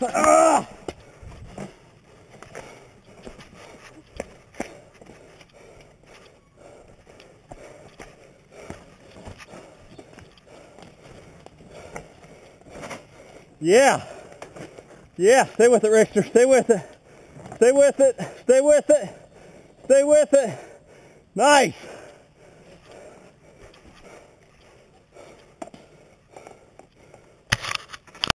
Ah! Yeah. Yeah, stay with it, Richter. Stay with it. Stay with it. Stay with it. Stay with it. Nice.